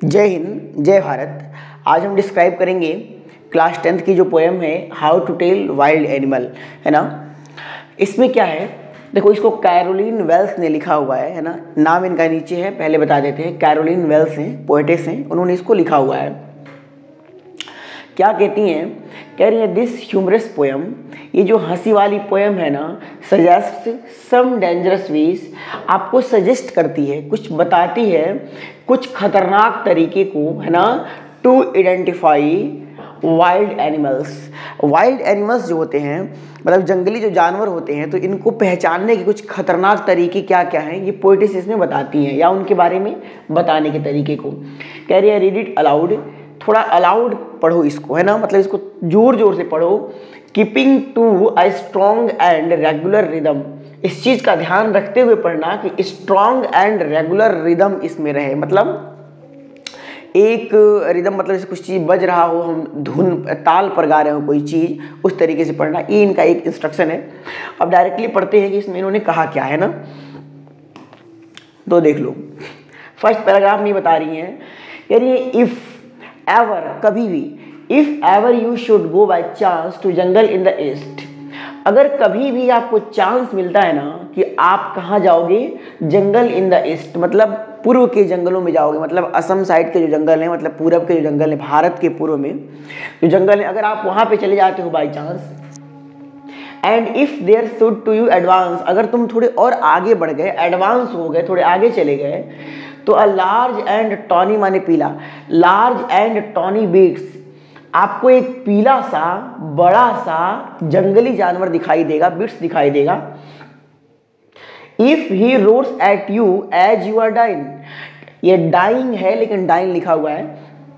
जय हिंद, जय भारत। आज हम डिस्क्राइब करेंगे क्लास 10th की जो पोएम है how to tell wild animal, है ना। इसमें क्या है, देखो इसको कैरोलिन वेल्स ने लिखा हुआ है ना। नाम इनका नीचे है, पहले बता देते हैं। कैरोलिन वेल्स हैं, पोएटेस हैं, उन्होंने इसको लिखा हुआ है। क्या कहती हैं, कह रही है दिस ह्यूमरस पोएम, ये जो हंसी वाली पोएम है ना, सजेस्ट सम डेंजरस वेज, आपको सजेस्ट करती है, कुछ बताती है, कुछ खतरनाक तरीके को, है ना, to identify wild animals. Wild animals जो होते हैं, मतलब जंगली जो जानवर होते हैं, तो इनको पहचानने के कुछ खतरनाक तरीके क्या क्या हैं, ये पोएटिस इसमें बताती हैं, या उनके बारे में बताने के तरीके को। कह रही है रीड इट अलाउड, थोड़ा अलाउड पढ़ो इसको, है ना, मतलब इसको जोर जोर से पढ़ो। Keeping to a strong and regular rhythm, इस चीज़ का ध्यान रखते हुए पढ़ना कि स्ट्रॉन्ग एंड रेगुलर रिदम इसमें रहे। मतलब एक रिदम, मतलब जैसे कुछ चीज़ बज रहा हो, हम धुन ताल पर गा रहे हो कोई चीज़, उस तरीके से पढ़ना, ये इनका एक इंस्ट्रक्शन है। अब डायरेक्टली पढ़ते हैं कि इसमें इन्होंने कहा क्या है ना, तो देख लो। फर्स्ट पैराग्राफ में बता रही हैं, कह रही है इफ़ एवर, कभी भी, if ever you should go by chance to jungle in the east, अगर कभी भी आपको चांस मिलता है ना कि आप कहाँ जाओगे, जंगल इन द ईस्ट, मतलब पूर्व के जंगलों में जाओगे, मतलब असम साइड के जो जंगल हैं, मतलब पूरब के जो जंगल हैं, भारत के पूर्व में जो जंगल है, अगर आप वहाँ पे चले जाते हो by chance, and if there should to you advance, अगर तुम थोड़े और आगे बढ़ गए, एडवांस हो गए, थोड़े आगे चले गए, तो अ लार्ज एंड टॉनी, माने पीला, लार्ज एंड टॉनी बीट्स, आपको एक पीला सा बड़ा सा जंगली जानवर दिखाई देगा, बिट्स दिखाई देगा। If he roars at you as you are dying, ये डाइंग है लेकिन डाइंग लिखा हुआ है।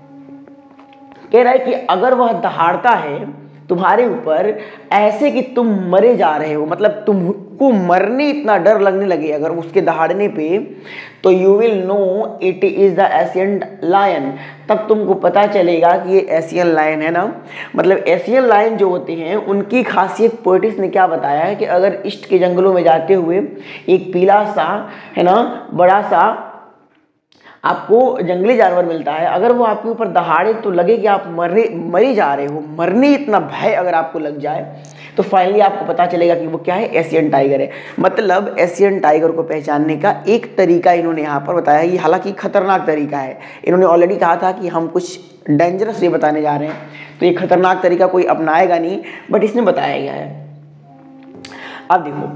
कह रहा है कि अगर वह दहाड़ता है तुम्हारे ऊपर ऐसे कि तुम मरे जा रहे हो, मतलब तुमको मरने इतना डर लगने लगे अगर उसके दहाड़ने पे, तो you will know it is the Asian lion, तब तुमको पता चलेगा कि ये एशियन लायन है ना। मतलब एशियन लायन जो होते हैं उनकी खासियत पोएटिस ने क्या बताया है कि अगर ईस्ट के जंगलों में जाते हुए एक पीला सा, है ना, बड़ा सा आपको जंगली जानवर मिलता है, अगर वो आपके ऊपर दहाड़े तो लगे कि आप मरे जा रहे हो, मरने इतना भय अगर आपको लग जाए, तो फाइनली आपको पता चलेगा कि वो क्या है, एशियन टाइगर है। मतलब एशियन टाइगर को पहचानने का एक तरीका इन्होंने यहाँ पर बताया। ये हालांकि खतरनाक तरीका है, इन्होंने ऑलरेडी कहा था कि हम कुछ डेंजरस ये बताने जा रहे हैं, तो ये खतरनाक तरीका कोई अपनाएगा नहीं, बट इसमें बताया गया है। अब देखो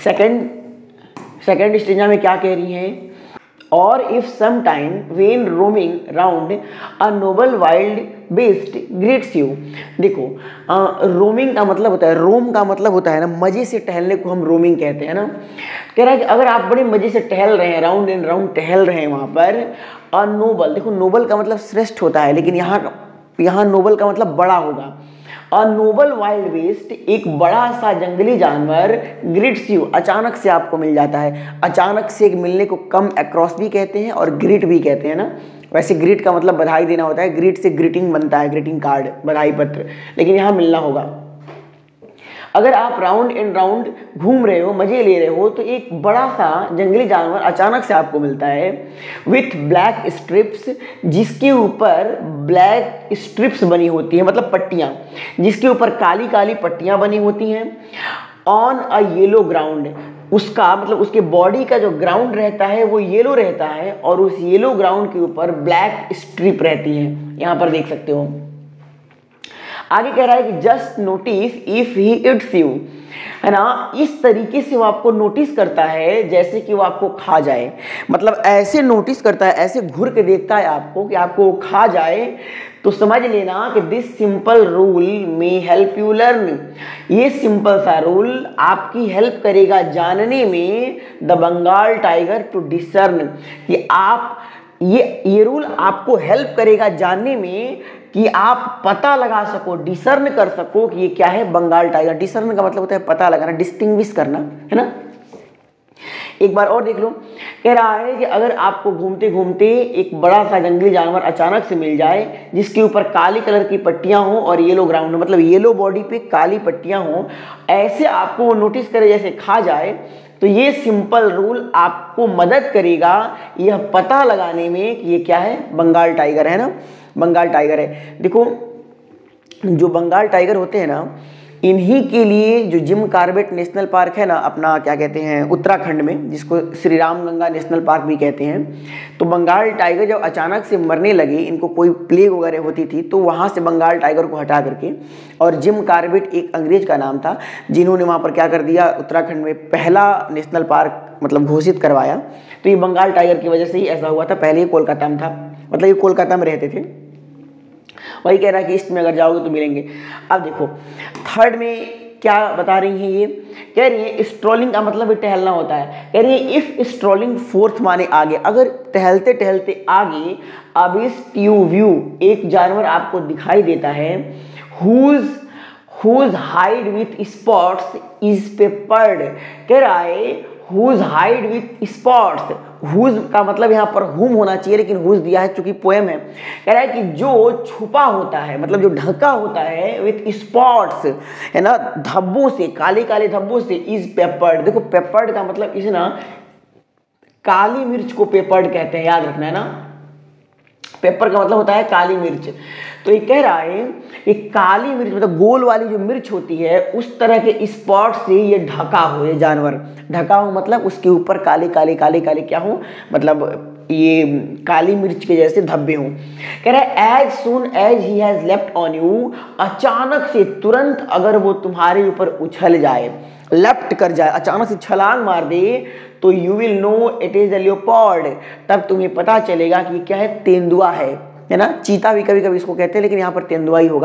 सेकेंड स्टेंजा में क्या कह रही है, और if some time when roaming round a noble wild beast greets you. देखो रोमिंग का मतलब होता है, रोम का मतलब होता है ना मजे से टहलने को हम रोमिंग कहते हैं ना। कह रहा है कि अगर आप बड़े मजे से टहल रहे हैं, राउंड एंड राउंड टहल रहे हैं वहाँ पर, अ नोबल, देखो नोबल का मतलब श्रेष्ठ होता है, लेकिन यहाँ नोबल का मतलब बड़ा होगा। अ नोबल वाइल्ड बेस्ट, एक बड़ा सा जंगली जानवर, ग्रिट्स यू, अचानक से आपको मिल जाता है। अचानक से मिलने को कम अक्रॉस भी कहते हैं और ग्रिट भी कहते हैं ना। वैसे ग्रिट का मतलब बधाई देना होता है, ग्रिट से ग्रीटिंग बनता है, ग्रीटिंग कार्ड, बधाई पत्र, लेकिन यहाँ मिलना होगा। अगर आप राउंड एंड राउंड घूम रहे हो, मजे ले रहे हो, तो एक बड़ा सा जंगली जानवर अचानक से आपको मिलता है, विथ ब्लैक स्ट्रिप्स, जिसके ऊपर ब्लैक स्ट्रिप्स बनी होती है, मतलब पट्टियाँ, जिसके ऊपर काली काली पट्टियाँ बनी होती हैं, ऑन अ येलो ग्राउंड, उसका मतलब उसके बॉडी का जो ग्राउंड रहता है वो येलो रहता है, और उस येलो ग्राउंड के ऊपर ब्लैक स्ट्रिप रहती है, यहाँ पर देख सकते हो। आगे कह रहा है कि just notice if he eats you, है ना, इस तरीके से वो आपको नोटिस करता है जैसे कि वो आपको खा जाए। मतलब ऐसे नोटिस करता है, ऐसे घूर के देखता है आपको कि आपको खा जाए, तो समझ लेना कि this simple rule may help you learn, ये सिंपल सा रूल आपकी हेल्प करेगा जानने में, the Bengal tiger to discern, कि आप ये रूल आपको हेल्प करेगा जानने में कि आप पता लगा सको, डिसर्न कर सको कि ये क्या है, बंगाल टाइगर। डिसर्न का मतलब होता है पता लगाना, डिस्टिंग्विश करना, है ना। एक बार और देख लो, कह रहा है कि अगर आपको घूमते घूमते एक बड़ा सा जंगली जानवर अचानक से मिल जाए, जिसके ऊपर काली कलर की पट्टियां हो और येलो ग्राउंड हो, मतलब येलो बॉडी पे काली पट्टियां हो, ऐसे आपको वो नोटिस करे जैसे खा जाए, तो ये सिंपल रूल आपको मदद करेगा यह पता लगाने में कि ये क्या है, बंगाल टाइगर है ना, बंगाल टाइगर है। देखो जो बंगाल टाइगर होते हैं ना, इन्हीं के लिए जो जिम कॉर्बेट नेशनल पार्क है ना अपना, क्या कहते हैं, उत्तराखंड में, जिसको श्री राम गंगा नेशनल पार्क भी कहते हैं, तो बंगाल टाइगर जब अचानक से मरने लगे, इनको कोई प्लेग वगैरह होती थी, तो वहाँ से बंगाल टाइगर को हटा करके, और जिम कॉर्बेट एक अंग्रेज का नाम था, जिन्होंने वहाँ पर क्या कर दिया, उत्तराखंड में पहला नेशनल पार्क मतलब घोषित करवाया। तो ये बंगाल टाइगर की वजह से ही ऐसा हुआ था। पहले ये कोलकाता में था, मतलब ये कोलकाता में रहते थे। वही कह रहा है कि ईस्ट में अगर जाओगे तो मिलेंगे। अब देखो थर्ड में क्या बता रही हैं, ये कह रही है स्ट्रोलिंग का मतलब टहलना होता है। कह रही है इफ स्ट्रोलिंग फोर्थ माने आगे, अगर टहलते टहलते आगे अबिस्ट यू व्यू, एक जानवर आपको दिखाई देता है, whose hide with spots is peppered। कह रहा है whose hide with spots, whose का मतलब यहाँ पर whom होना चाहिए, लेकिन whose दिया है चूंकि पोएम है। कह रहा है कि जो छुपा होता है, मतलब जो ढका होता है, with spots है ना, धब्बों से, काले काले धब्बों से, is peppered। देखो peppered का मतलब इसे ना काली मिर्च को पेपर्ड कहते हैं, याद रखना है ना, पेपर का मतलब होता है काली मिर्च। तो ये कह रहा है कि काली मिर्च मतलब गोल वाली जो मिर्च होती है, उस तरह के स्पॉट से ये ढका हो, ये जानवर ढका हो, मतलब उसके ऊपर काले काले काले काले क्या हो, मतलब ये काली मिर्च के जैसे धब्बे हों। कह रहा है as soon as he has left on you, अचानक से, तुरंत अगर वो तुम्हारे ऊपर उछल जाए, लेफ्ट कर जाए, अचानक से छलांग मार दे, तो you will know it is a leopard, तब तुम्हें पता चलेगा कि क्या है, तेंदुआ है ना। चीता भी कभी कभी इसको कहते हैं, लेकिन यहाँ पर तेंदुआ ही होगा।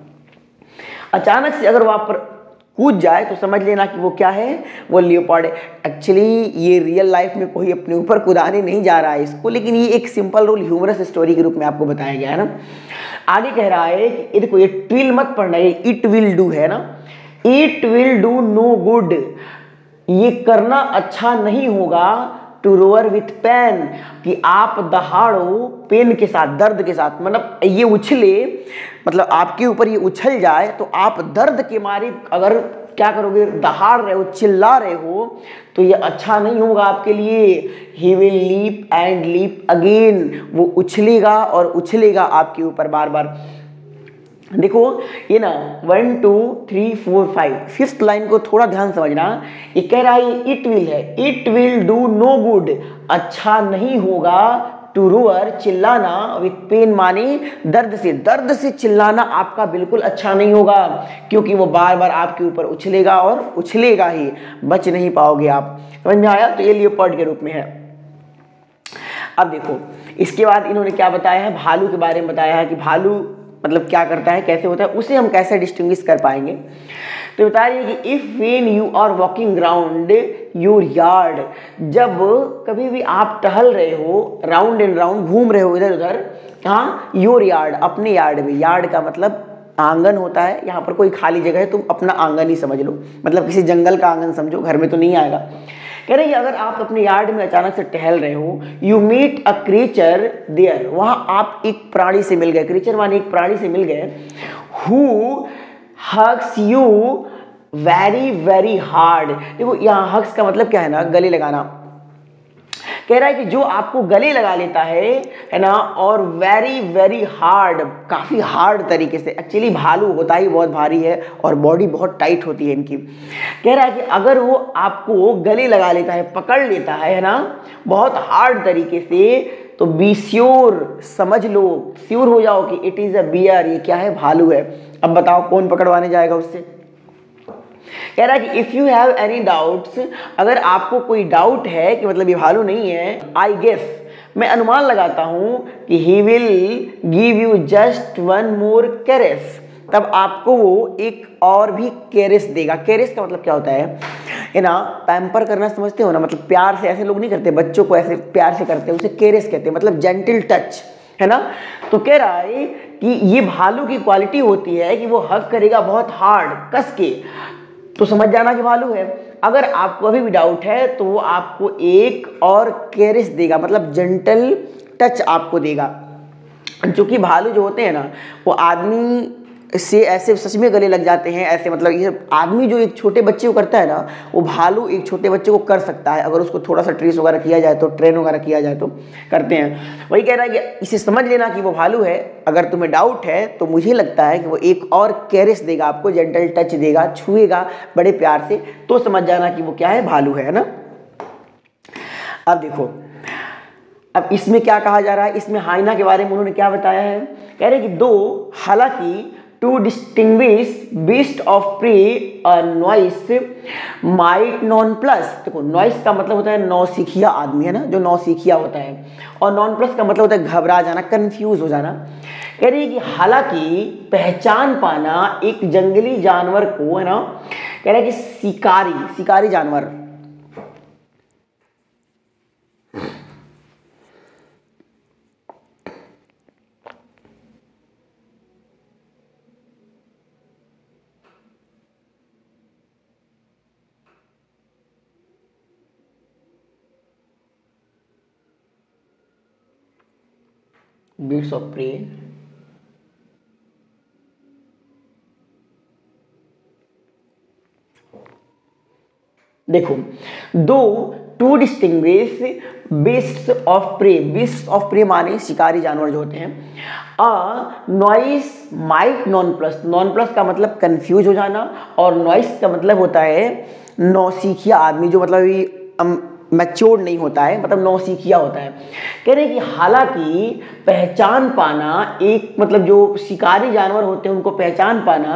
अचानक से अगर वहां पर कूद जाए तो समझ लेना कि वो क्या है, वो लियोपार्ड है। एक्चुअली ये रियल लाइफ में कोई अपने ऊपर कूदाने नहीं जा रहा है इसको, लेकिन ये एक सिंपल रूल ह्यूमरस स्टोरी के रूप में आपको बताया गया है ना। आगे कह रहा है कि देखो ये ट्विल मत पढ़ना, ये इट विल डू है ना, it will do no good, ये करना अच्छा नहीं होगा, टू रोअर विथ पेन, कि आप दहाड़ो पेन के साथ, दर्द के साथ, मतलब ये उछले, मतलब आपके ऊपर ये उछल जाए तो आप दर्द के मारे अगर क्या करोगे, दहाड़ रहे हो, चिल्ला रहे हो, तो ये अच्छा नहीं होगा आपके लिए। He will leap and leap again, वो उछलेगा और उछलेगा आपके ऊपर बार बार। देखो ये ना 1 2 3 4 5 फिफ्थ लाइन को थोड़ा ध्यान समझना। ये कह रहा है इट विल है, it will do no good, अच्छा नहीं होगा, टू रोअर चिल्लाना, विथ पेन माने दर्द से, दर्द से चिल्लाना आपका बिल्कुल अच्छा नहीं होगा, क्योंकि वो बार बार आपके ऊपर उछलेगा और उछलेगा ही, बच नहीं पाओगे आप। समझ में आया? तो ये लियोपार्ड के रूप में है। अब देखो इसके बाद इन्होंने क्या बताया है, भालू के बारे में बताया है कि भालू मतलब क्या करता है, कैसे होता है, उसे हम कैसे डिस्टिंग्विश कर पाएंगे। तो बता रही है कि if when you are walking round your yard, जब कभी भी आप टहल रहे हो, राउंड एंड राउंड घूम रहे हो इधर उधर, हाँ, योर यार्ड, अपने यार्ड में, यार्ड का मतलब आंगन होता है, यहाँ पर कोई खाली जगह है, तुम अपना आंगन ही समझ लो, मतलब किसी जंगल का आंगन समझो, घर में तो नहीं आएगा। कह रहे अगर आप अपने यार्ड में अचानक से टहल रहे हो, you meet a creature there, वहां आप एक प्राणी से मिल गए, क्रीचर माने एक प्राणी से मिल गए, who hugs you very very hard. देखो यहाँ हग्स का मतलब क्या है ना, गले लगाना। कह रहा है कि जो आपको गले लगा लेता है ना, और वेरी वेरी हार्ड, काफ़ी हार्ड तरीके से। एक्चुअली भालू होता ही बहुत भारी है और बॉडी बहुत टाइट होती है इनकी। कह रहा है कि अगर वो आपको गले लगा लेता है, पकड़ लेता है ना, बहुत हार्ड तरीके से, तो बी श्योर, समझ लो, श्योर हो जाओ कि इट इज़ अ बियर, ये क्या है, भालू है। अब बताओ कौन पकड़वाने जाएगा उससे। कह रहा है कि if you have any doubts, अगर आपको कोई डाउट है कि मतलब ये भालू नहीं है, आई गेस, मैं अनुमान लगाता हूं कि he will give you just one more caress, तब आपको वो एक और भी कैरेस देगा। कैरेस का मतलब क्या होता है ना, पैम्पर करना समझते हो ना, मतलब प्यार से, ऐसे लोग नहीं करते, बच्चों को ऐसे प्यार से करते हैं, उसे कैरेस कहते हैं, मतलब जेंटल टच, है ना। तो कह रहा है कि ये भालू की क्वालिटी होती है कि वो हग करेगा बहुत हार्ड, कस के, तो समझ जाना कि भालू है। अगर आपको अभी भी डाउट है तो वो आपको एक और कैरेस देगा, मतलब जेंटल टच आपको देगा। क्योंकि भालू जो होते हैं ना, वो आदमी से ऐसे सच में गले लग जाते हैं ऐसे, मतलब ये आदमी जो एक छोटे बच्चे को करता है ना, वो भालू एक छोटे बच्चे को कर सकता है अगर उसको थोड़ा सा ट्रेस वगैरह किया जाए तो, ट्रेन वगैरह किया जाए तो करते हैं। वही कह रहा है कि इसे समझ लेना कि वो भालू है। अगर तुम्हें डाउट है तो मुझे लगता है कि वो एक और कैरेस देगा आपको, जेंटल टच देगा, छुएगा बड़े प्यार से, तो समझ जाना कि वो क्या है, भालू है ना। अब देखो, अब इसमें क्या कहा जा रहा है, इसमें हाइना के बारे में उन्होंने क्या बताया है, कह रहे कि दो हालांकि to distinguish beast of prey novice might nonplus. देखो नॉइस का मतलब होता है नौसिखिया आदमी, है ना, जो नौसिखिया होता है, और नॉन प्लस का मतलब होता है घबरा जाना, कंफ्यूज हो जाना। कह रही है कि हालांकि पहचान पाना एक जंगली जानवर को, है ना, कह रहा है कि शिकारी जानवर बीट्स ऑफ प्रे, देखो दो to distinguish beasts of prey, beasts of prey माने शिकारी जानवर जो होते हैं, a novice might nonplus, nonplus का मतलब कंफ्यूज हो जाना, और नॉइस का मतलब होता है नौसिखिया आदमी, जो मतलब मैच्योर नहीं होता है, मतलब नौसिखिया होता है। कह रहे हैं कि हालांकि पहचान पाना एक, मतलब जो शिकारी जानवर होते हैं उनको पहचान पाना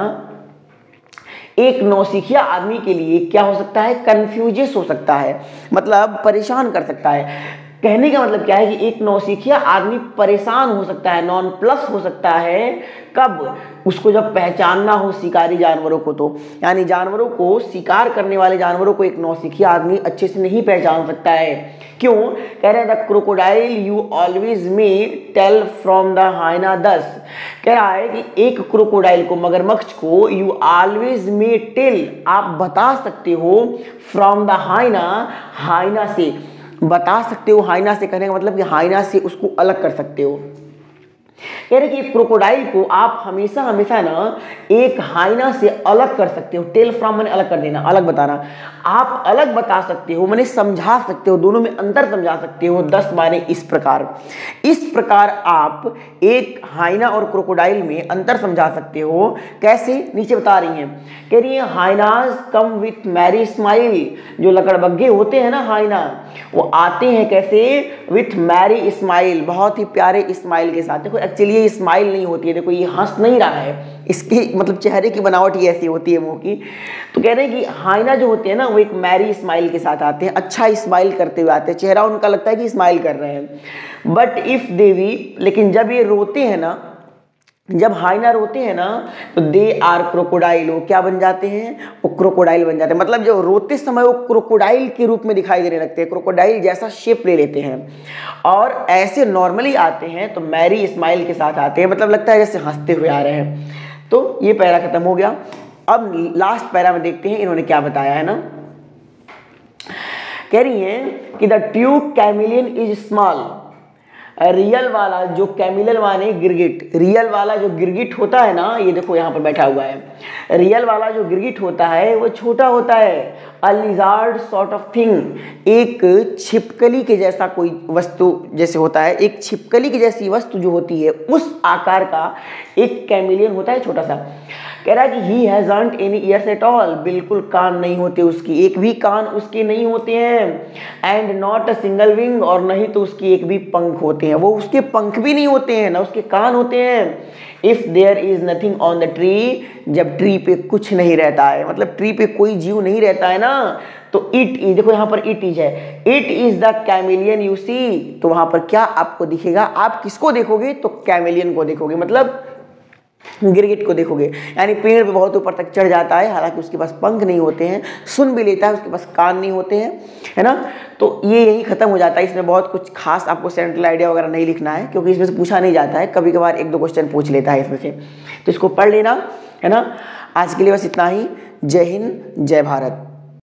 एक नौसिखिया आदमी के लिए क्या हो सकता है, कंफ्यूजियस हो सकता है, मतलब परेशान कर सकता है। कहने का मतलब क्या है कि एक नौसिखिया आदमी परेशान हो सकता है, नॉन प्लस हो सकता है, कब, उसको जब पहचानना हो शिकारी जानवरों को, तो यानी जानवरों को, शिकार करने वाले जानवरों को एक नौसिखिया आदमी अच्छे से नहीं पहचान सकता है। क्यों, कह रहे हैं the crocodile you always may tell from the hyena thus, कह रहा है कि एक क्रोकोडाइल को, मगरमच्छ को, यू ऑलवेज मे टेल, आप बता सकते हो, फ्रॉम द हाइना, हाइना से बता सकते हो, हाइना से कहने का मतलब कि हाइना से उसको अलग कर सकते हो। कह रहे कि क्रोकोडाइल को आप हमेशा हमेशा ना एक हाइना से अलग कर सकते हो, टेल फ्रॉम मैंने अलग कर देना, अलग बताना, आप अलग बता सकते हो, मैंने समझा सकते हो, दोनों में अंतर समझा सकते हो। 10 माने इस प्रकार आप एक हाइना और क्रोकोडाइल में अंतर समझा सकते हो। कैसे, नीचे बता रही हैं, कह रही है hyenas come with merry smile, जो लकड़बग्घे होते हैं ना हाइना, वो आते हैं कैसे, विथ मैरी स्माइल, बहुत ही प्यारे स्माइल के साथ। देखो एक्चुअली ये स्माइल नहीं होती है, देखो ये हंस नहीं रहा है, इसकी मतलब चेहरे की बनावट ही ऐसी होती है मुंह की। तो कह रहे हैं कि हाइना जो होते हैं ना, वो एक मैरी स्माइल के साथ आते हैं, अच्छा स्माइल करते हुए आते हैं, चेहरा उनका लगता है कि स्माइल कर रहे हैं। बट इफ दे वी, लेकिन जब ये रोते हैं ना, जब हाइना रोते हैं ना, तो दे आर क्रोकोडाइल, वो क्या बन जाते हैं, वो क्रोकोडाइल बन जाते हैं, मतलब जो रोते समय वो क्रोकोडाइल के रूप में दिखाई देने लगते हैं, क्रोकोडाइल जैसा शेप ले लेते हैं। और ऐसे नॉर्मली आते हैं तो मैरी स्माइल के साथ आते हैं, मतलब लगता है जैसे हंसते हुए आ रहे हैं। तो ये पैरा खत्म हो गया। अब लास्ट पैरा में देखते हैं इन्होंने क्या बताया है ना। कह रही है कि the true chameleon is small, real वाला जो कैमिलियन माने गिरगिट, रियल वाला जो गिरगिट होता है ना, ये देखो यहाँ पर बैठा हुआ है, रियल वाला जो गिरगिट होता है वो छोटा होता है। A lizard sort of thing, एक छिपकली के जैसा कोई वस्तु जैसे होता है, एक छिपकली की जैसी वस्तु जो होती है उस आकार का एक कैमिलियन होता है, छोटा सा। कह रहा है कि he hasn't any ears at all, बिल्कुल कान नहीं होते उसकी, एक भी कान उसके नहीं होते हैं। And not a single wing, और नहीं तो उसकी एक भी पंख होते हैं, वो उसके पंख भी नहीं होते हैं, ना उसके कान होते हैं। If there is nothing on the tree, जब ट्री पे कुछ नहीं रहता है, मतलब ट्री पे कोई जीव नहीं रहता है ना, तो इट इज, देखो यहाँ पर इट इज है, it is the chameleon you see, तो वहां पर क्या आपको दिखेगा, आप किसको देखोगे, तो कैमिलियन को देखोगे, मतलब गिरगिट को देखोगे। यानी पेड़ पे बहुत ऊपर तक चढ़ जाता है, हालांकि उसके पास पंख नहीं होते हैं, सुन भी लेता है, उसके पास कान नहीं होते हैं, है ना। तो ये यही खत्म हो जाता है, इसमें बहुत कुछ खास आपको सेंट्रल आइडिया वगैरह नहीं लिखना है, क्योंकि इसमें से पूछा नहीं जाता है, कभी कभार 1-2 क्वेश्चन पूछ लेता है इसमें से, तो इसको पढ़ लेना, है ना। आज के लिए बस इतना ही। जय हिंद, जय भारत।